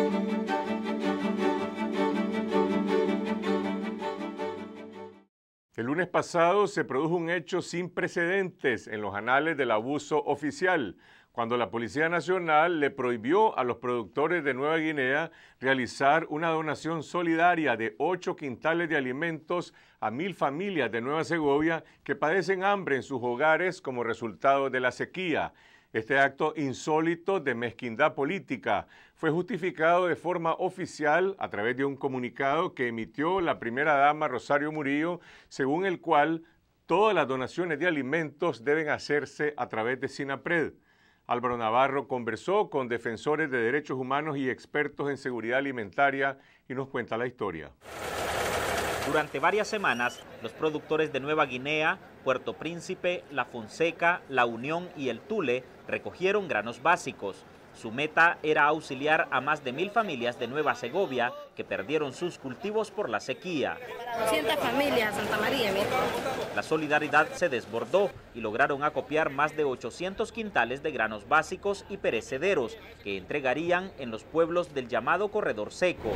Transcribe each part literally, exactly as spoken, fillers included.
El lunes pasado se produjo un hecho sin precedentes en los anales del abuso oficial, cuando la Policía Nacional le prohibió a los productores de Nueva Guinea realizar una donación solidaria de ocho quintales de alimentos a mil familias de Nueva Segovia que padecen hambre en sus hogares como resultado de la sequía. Este acto insólito de mezquindad política fue justificado de forma oficial a través de un comunicado que emitió la primera dama Rosario Murillo, según el cual todas las donaciones de alimentos deben hacerse a través de SINAPRED. Álvaro Navarro conversó con defensores de derechos humanos y expertos en seguridad alimentaria y nos cuenta la historia. Durante varias semanas, los productores de Nueva Guinea, Puerto Príncipe, La Fonseca, La Unión y El Tule recogieron granos básicos. Su meta era auxiliar a más de mil familias de Nueva Segovia que perdieron sus cultivos por la sequía. doscientas familias, Santa María. Mira. La solidaridad se desbordó y lograron acopiar más de ochocientos quintales de granos básicos y perecederos que entregarían en los pueblos del llamado Corredor Seco.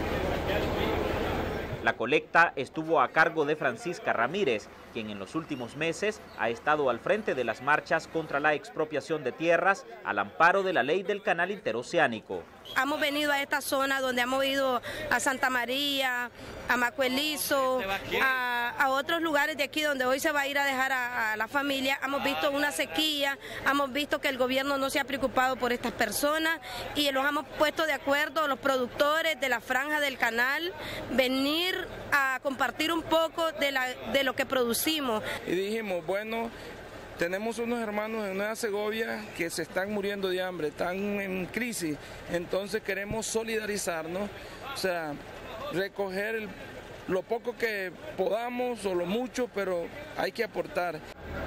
La colecta estuvo a cargo de Francisca Ramírez, quien en los últimos meses ha estado al frente de las marchas contra la expropiación de tierras al amparo de la ley del Canal Interoceánico. Hemos venido a esta zona donde hemos ido a Santa María, a Macuelizo, a, a otros lugares de aquí donde hoy se va a ir a dejar a, a la familia. Hemos visto una sequía, hemos visto que el gobierno no se ha preocupado por estas personas y los hemos puesto de acuerdo los productores de la franja del canal, venir a compartir un poco de, la, de lo que producimos. Y dijimos, bueno, tenemos unos hermanos en Nueva Segovia que se están muriendo de hambre, están en crisis, entonces queremos solidarizarnos, o sea, recoger el, lo poco que podamos o lo mucho, pero hay que aportar.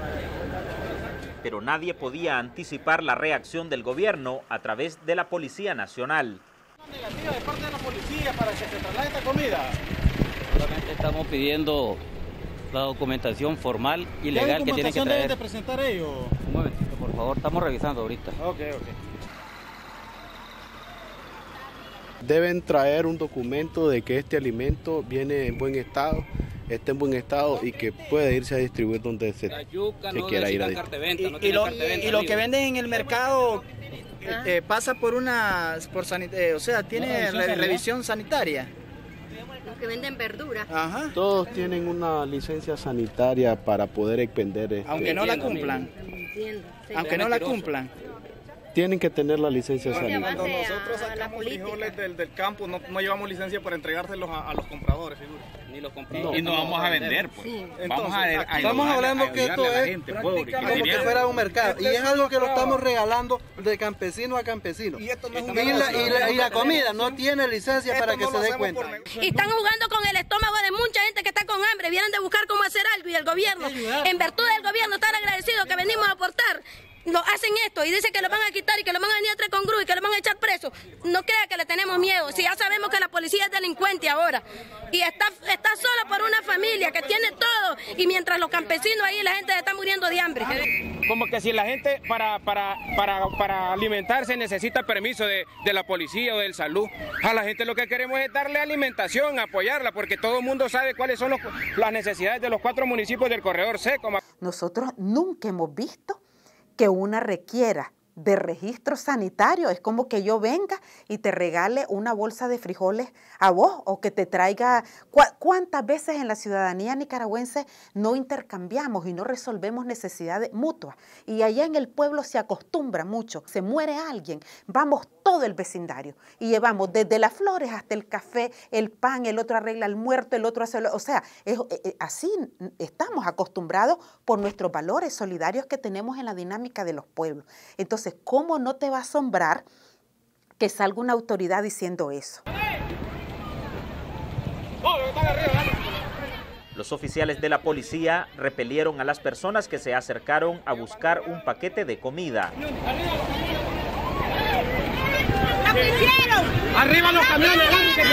Pero nadie podía anticipar la reacción del gobierno a través de la Policía Nacional. Negativa de parte de la policía para que se traslade esta comida. Solamente estamos pidiendo la documentación formal y legal que tienen que traer. ¿Qué documentación deben de presentar ellos? Un momentito, por favor, estamos revisando ahorita. Ok, ok. Deben traer un documento de que este alimento viene en buen estado, está en buen estado y que puede irse a distribuir donde se, se no quiera ir a distribuir. Y, no y, lo, y, y lo que venden en el mercado eh, eh, pasa por una, por sanit eh, o sea, tiene re revisión sanitaria. Los que venden verduras. Ajá. Todos tienen una licencia sanitaria para poder expender. Este, aunque no la cumplan. Entiendo, sí. Aunque no la cumplan. Tienen que tener la licencia sanitaria. Cuando nosotros sacamos frijoles del, del campo, no, no llevamos licencia para entregárselos a, a los compradores, seguro. Ni los compradores. Y no vamos a vender, pues. Sí. Vamos a, a Estamos hablando que esto es gente, pobre, que como que fuera un mercado. Y es algo que lo estamos regalando de campesino a campesino. Y, esto no es un y, la, y, la, y la comida no tiene licencia para que se dé cuenta. Y están jugando con el estómago de mucha gente que está con hambre. Vienen de buscar cómo hacer algo y el gobierno, en virtud del gobierno, tan agradecido que venimos a aportar. Lo hacen esto y dicen que lo van a quitar y que lo van a venir a traer con grúa y que lo van a echar preso. No crea que le tenemos miedo, si ya sabemos que la policía es delincuente ahora y está, está sola por una familia que tiene todo y mientras los campesinos ahí la gente está muriendo de hambre. Como que si la gente para, para, para, para alimentarse necesita permiso de, de la policía o del salud, a la gente lo que queremos es darle alimentación, apoyarla, porque todo el mundo sabe cuáles son los, las necesidades de los cuatro municipios del Corredor Seco. Nosotros nunca hemos visto que una requiera de registro sanitario. Es como que yo venga y te regale una bolsa de frijoles a vos o que te traiga... ¿Cuántas veces en la ciudadanía nicaragüense no intercambiamos y no resolvemos necesidades mutuas? Y allá en el pueblo se acostumbra mucho. Se muere alguien, vamos todo el vecindario y llevamos desde las flores hasta el café, el pan, el otro arregla el muerto, el otro hace... O sea, es, es, así estamos acostumbrados por nuestros valores solidarios que tenemos en la dinámica de los pueblos. Entonces, ¿cómo no te va a asombrar que salga una autoridad diciendo eso? Los oficiales de la policía repelieron a las personas que se acercaron a buscar un paquete de comida. ¡Arriba los camiones!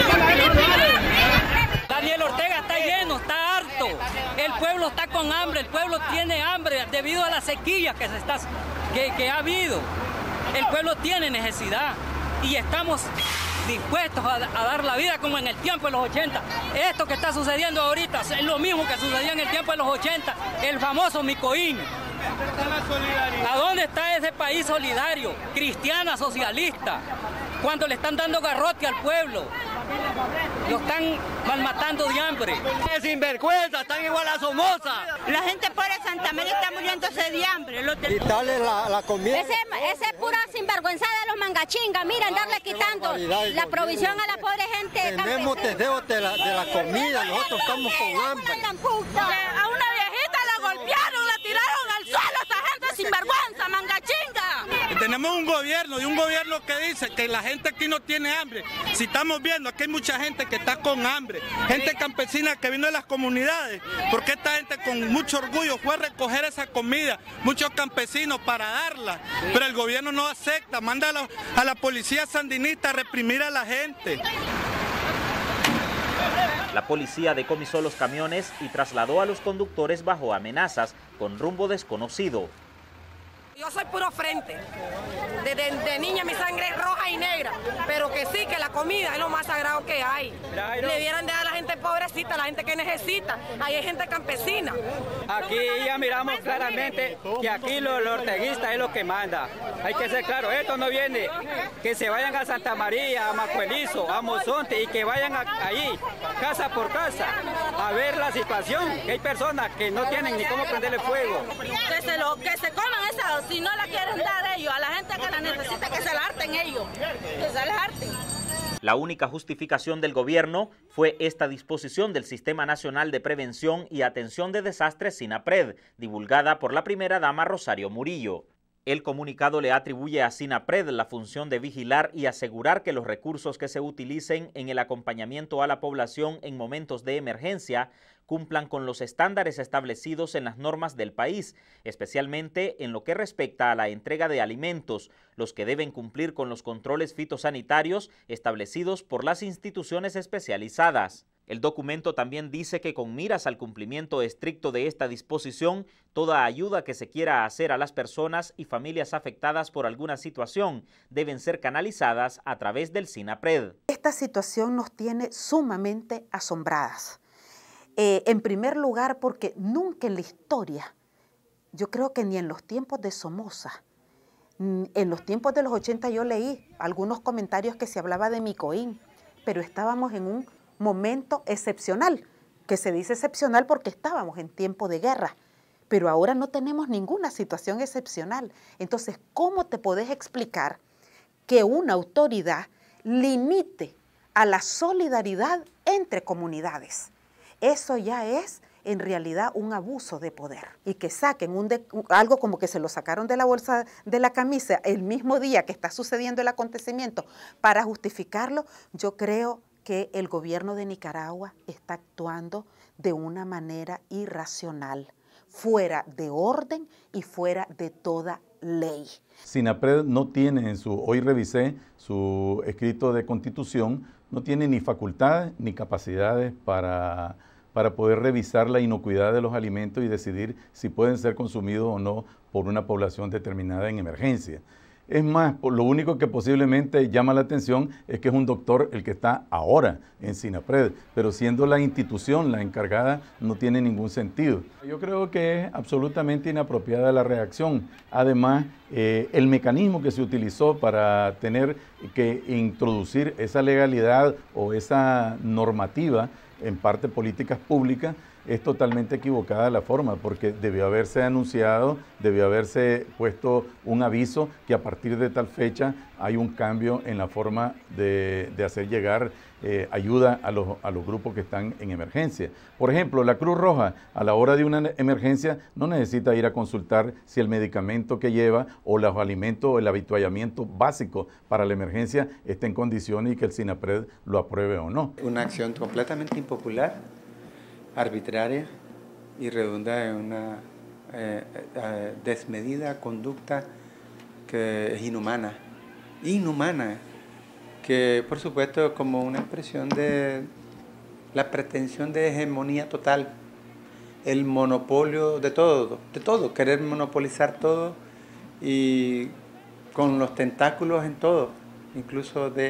Daniel Ortega está lleno, está harto. El pueblo está con hambre, el pueblo tiene hambre debido a la sequía que, se está, que, que ha habido. El pueblo tiene necesidad y estamos dispuestos a, a dar la vida como en el tiempo de los ochenta. Esto que está sucediendo ahorita es lo mismo que sucedía en el tiempo de los ochenta, el famoso Micoín. ¿A dónde está ese país solidario, cristiana, socialista, cuando le están dando garrote al pueblo? Lo están malmatando de hambre. ¡Qué sinvergüenza! Están igual a Somoza. La gente pobre de Santa María está muriéndose de hambre. Quitarle la, la comida. Ese, ese es pura sinvergüenzada de los mangachingas. Mira, andarle quitando la provisión a la pobre gente. Tenemos deseos de la, de la comida. Nosotros estamos con hambre. A una viejita la golpearon, la tiraron al suelo. Esta gente sinvergüenza, mangachinga. Tenemos un gobierno y un gobierno que dice que la gente aquí no tiene hambre. Si estamos viendo aquí hay mucha gente que está con hambre, gente campesina que vino de las comunidades, porque esta gente con mucho orgullo fue a recoger esa comida, muchos campesinos para darla, pero el gobierno no acepta, manda a la, a la policía sandinista a reprimir a la gente. La policía decomisó los camiones y trasladó a los conductores bajo amenazas con rumbo desconocido. Yo soy puro frente, de, de, de niña mi sangre es roja y negra, pero que sí, que la comida es lo más sagrado que hay. Le debieran de dar a la gente pobrecita, a la gente que necesita, ahí hay gente campesina. Aquí ya miramos claramente que aquí los lo orteguistas es lo que manda. Hay que ser claro, esto no viene, que se vayan a Santa María, a Macuelizo, a Mozonte y que vayan a, ahí, casa por casa, a ver la situación, que hay personas que no tienen ni cómo prenderle fuego. Que se, lo, que se coman esa. Si no la quieren dar ellos, a la gente que la necesita, que se la harten ellos, que se la harten. La única justificación del gobierno fue esta disposición del Sistema Nacional de Prevención y Atención de Desastres SINAPRED, divulgada por la primera dama Rosario Murillo. El comunicado le atribuye a SINAPRED la función de vigilar y asegurar que los recursos que se utilicen en el acompañamiento a la población en momentos de emergencia cumplan con los estándares establecidos en las normas del país, especialmente en lo que respecta a la entrega de alimentos, los que deben cumplir con los controles fitosanitarios establecidos por las instituciones especializadas. El documento también dice que con miras al cumplimiento estricto de esta disposición, toda ayuda que se quiera hacer a las personas y familias afectadas por alguna situación deben ser canalizadas a través del SINAPRED. Esta situación nos tiene sumamente asombradas. Eh, en primer lugar, porque nunca en la historia, yo creo que ni en los tiempos de Somoza, en los tiempos de los ochenta yo leí algunos comentarios que se hablaba de Micoín, pero estábamos en un momento excepcional, que se dice excepcional porque estábamos en tiempo de guerra, pero ahora no tenemos ninguna situación excepcional. Entonces, ¿cómo te podés explicar que una autoridad limite a la solidaridad entre comunidades? Eso ya es en realidad un abuso de poder. Y que saquen un de, algo como que se lo sacaron de la bolsa de la camisa el mismo día que está sucediendo el acontecimiento para justificarlo, yo creo que el gobierno de Nicaragua está actuando de una manera irracional, fuera de orden y fuera de toda ley. SINAPRED no tiene en su, hoy revisé su escrito de constitución, no tiene ni facultades ni capacidades para, para poder revisar la inocuidad de los alimentos y decidir si pueden ser consumidos o no por una población determinada en emergencia. Es más, lo único que posiblemente llama la atención es que es un doctor el que está ahora en SINAPRED, pero siendo la institución la encargada no tiene ningún sentido. Yo creo que es absolutamente inapropiada la reacción. Además, eh, el mecanismo que se utilizó para tener que introducir esa legalidad o esa normativa en parte políticas públicas, es totalmente equivocada la forma, porque debió haberse anunciado, debió haberse puesto un aviso que a partir de tal fecha hay un cambio en la forma de, de hacer llegar eh, ayuda a los, a los grupos que están en emergencia. Por ejemplo, la Cruz Roja a la hora de una emergencia no necesita ir a consultar si el medicamento que lleva o los alimentos o el habituallamiento básico para la emergencia está en condiciones y que el SINAPRED lo apruebe o no. Una acción completamente impopular, arbitraria y redunda en una eh, eh, desmedida conducta que es inhumana, inhumana, que por supuesto como una expresión de la pretensión de hegemonía total, el monopolio de todo, de todo, querer monopolizar todo y con los tentáculos en todo, incluso de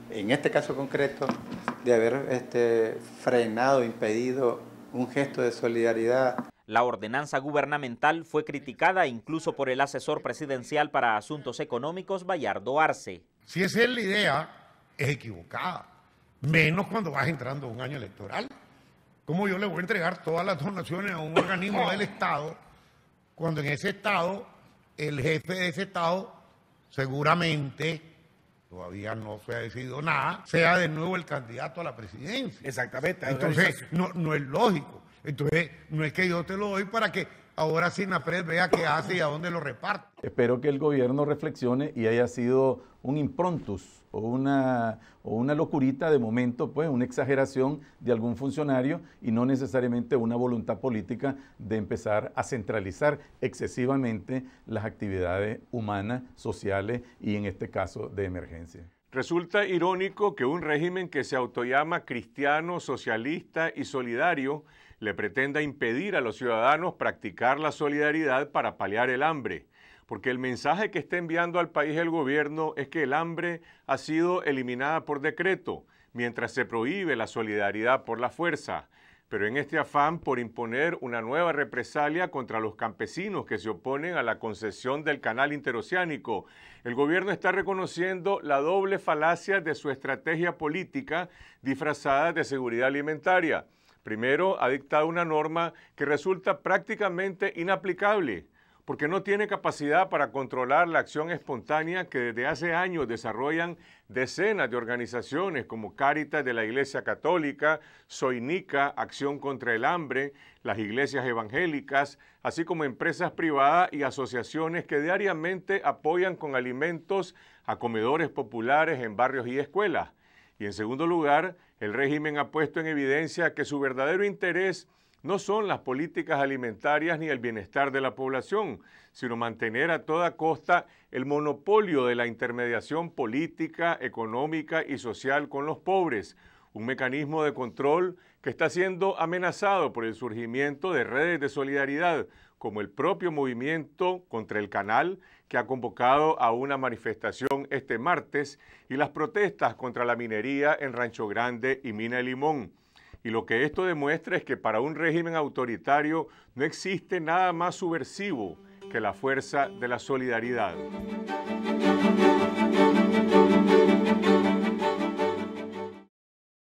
en este caso concreto, de haber este, frenado, impedido un gesto de solidaridad. La ordenanza gubernamental fue criticada incluso por el asesor presidencial para asuntos económicos, Bayardo Arce. Si esa es la idea, es equivocada, menos cuando vas entrando a un año electoral. ¿Cómo yo le voy a entregar todas las donaciones a un organismo del Estado cuando en ese Estado, el jefe de ese Estado, seguramente, todavía no se ha decidido nada, sea de nuevo el candidato a la presidencia? Exactamente. Entonces, no, no es lógico. Entonces, no es que yo te lo doy para que ahora Sinapred vea qué hace y a dónde lo reparte. Espero que el gobierno reflexione y haya sido un improntus o una, o una locurita de momento, pues una exageración de algún funcionario y no necesariamente una voluntad política de empezar a centralizar excesivamente las actividades humanas, sociales y en este caso de emergencia. Resulta irónico que un régimen que se autollama cristiano, socialista y solidario le pretenda impedir a los ciudadanos practicar la solidaridad para paliar el hambre, porque el mensaje que está enviando al país el gobierno es que el hambre ha sido eliminada por decreto, mientras se prohíbe la solidaridad por la fuerza. Pero en este afán por imponer una nueva represalia contra los campesinos que se oponen a la concesión del canal interoceánico, el gobierno está reconociendo la doble falacia de su estrategia política disfrazada de seguridad alimentaria. Primero, ha dictado una norma que resulta prácticamente inaplicable, porque no tiene capacidad para controlar la acción espontánea que desde hace años desarrollan decenas de organizaciones como Cáritas de la Iglesia Católica, Soinica, Acción contra el Hambre, las iglesias evangélicas, así como empresas privadas y asociaciones que diariamente apoyan con alimentos a comedores populares en barrios y escuelas. Y en segundo lugar, el régimen ha puesto en evidencia que su verdadero interés no son las políticas alimentarias ni el bienestar de la población, sino mantener a toda costa el monopolio de la intermediación política, económica y social con los pobres, un mecanismo de control que está siendo amenazado por el surgimiento de redes de solidaridad, como el propio movimiento contra el canal, que ha convocado a una manifestación este martes, y las protestas contra la minería en Rancho Grande y Mina de Limón. Y lo que esto demuestra es que para un régimen autoritario no existe nada más subversivo que la fuerza de la solidaridad.